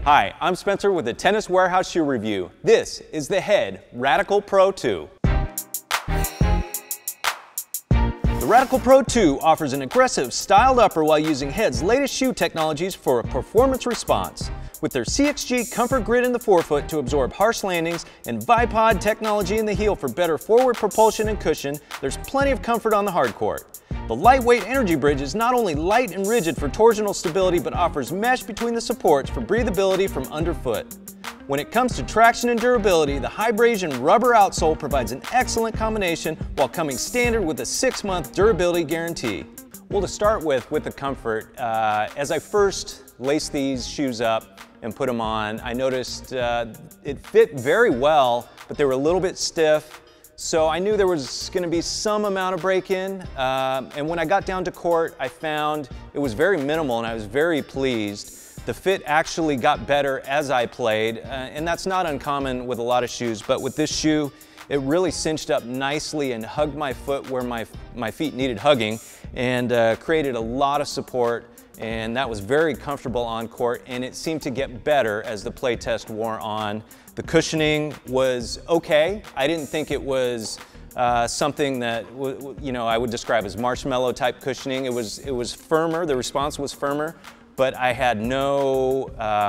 Hi, I'm Spencer with the Tennis Warehouse Shoe Review. This is the Head Radical Pro 2. The Radical Pro 2 offers an aggressive, styled upper while using Head's latest shoe technologies for a performance response. With their CXG Comfort Grid in the forefoot to absorb harsh landings and Vipod technology in the heel for better forward propulsion and cushion, there's plenty of comfort on the hard court. The lightweight Energy Bridge is not only light and rigid for torsional stability, but offers mesh between the supports for breathability from underfoot. When it comes to traction and durability, the Hybrasion rubber outsole provides an excellent combination while coming standard with a 6-month durability guarantee. Well, to start with the comfort, as I first laced these shoes up and put them on, I noticed it fit very well, but they were a little bit stiff. So I knew there was going to be some amount of break-in, and when I got down to court, I found it was very minimal and I was very pleased. The fit actually got better as I played, and that's not uncommon with a lot of shoes, but with this shoe, it really cinched up nicely and hugged my foot where my feet needed hugging, and created a lot of support, and that was very comfortable on court, and it seemed to get better as the play test wore on. The cushioning was okay. I didn't think it was something that I would describe as marshmallow type cushioning. It was firmer, the response was firmer, but I had no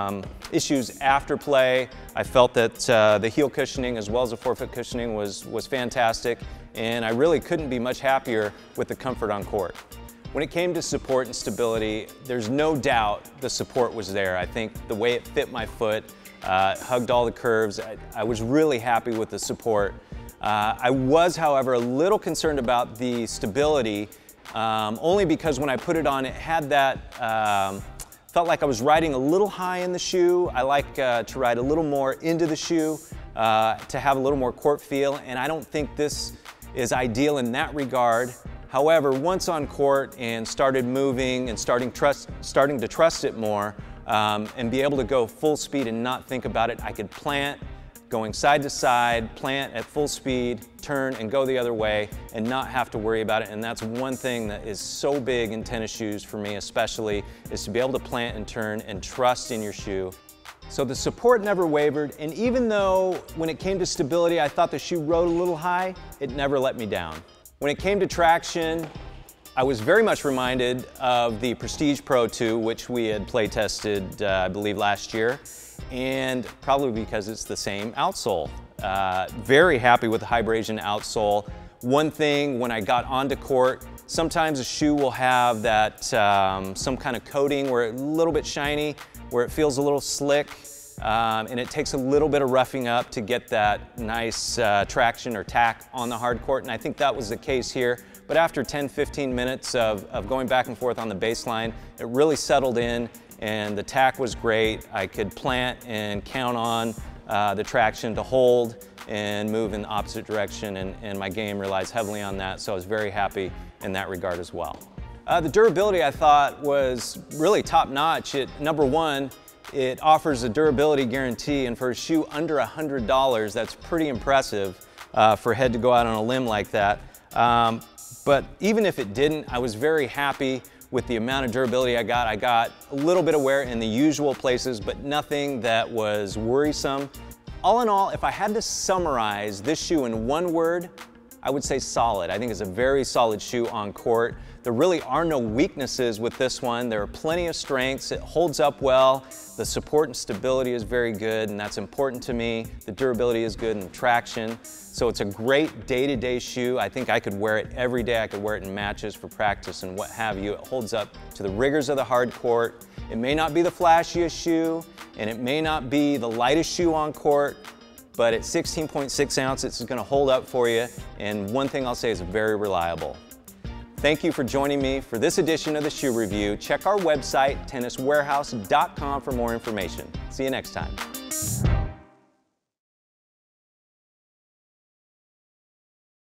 issues after play. I felt that the heel cushioning as well as the forefoot cushioning was fantastic, and I really couldn't be much happier with the comfort on court. When it came to support and stability, there's no doubt the support was there. I think the way it fit my foot, hugged all the curves, I was really happy with the support. I was, however, a little concerned about the stability, only because when I put it on, it had that, felt like I was riding a little high in the shoe. I like to ride a little more into the shoe, to have a little more court feel, and I don't think this is ideal in that regard. However, once on court and started moving and starting to trust it more, and be able to go full speed and not think about it, I could plant, going side to side, plant at full speed, turn and go the other way and not have to worry about it. And that's one thing that is so big in tennis shoes for me especially, is to be able to plant and turn and trust in your shoe. So the support never wavered, and even though when it came to stability I thought the shoe rode a little high, it never let me down. When it came to traction, I was very much reminded of the Prestige Pro 2, which we had play tested, I believe, last year, and probably because it's the same outsole. Very happy with the Hybrasion outsole. One thing, when I got onto court, sometimes a shoe will have that some kind of coating where it's a little bit shiny, where it feels a little slick, and it takes a little bit of roughing up to get that nice traction or tack on the hard court, and I think that was the case here. But after 10-15 minutes of going back and forth on the baseline, it really settled in and the tack was great. I could plant and count on the traction to hold and move in the opposite direction, and my game relies heavily on that, so I was very happy in that regard as well. The durability I thought was really top-notch. Number one, it offers a durability guarantee, and for a shoe under $100, that's pretty impressive for Head to go out on a limb like that. But even if it didn't, I was very happy with the amount of durability I got. I got a little bit of wear in the usual places, but nothing that was worrisome. All in all, if I had to summarize this shoe in one word, I would say solid. I think it's a very solid shoe on court. There really are no weaknesses with this one. There are plenty of strengths. It holds up well. The support and stability is very good, and that's important to me. The durability is good and the traction. So it's a great day-to-day shoe. I think I could wear it every day. I could wear it in matches for practice and what have you. It holds up to the rigors of the hard court. It may not be the flashiest shoe, and it may not be the lightest shoe on court, but at 16.6 ounces, it's gonna hold up for you. And one thing I'll say is very reliable. Thank you for joining me for this edition of the Shoe Review. Check our website, tenniswarehouse.com, for more information. See you next time.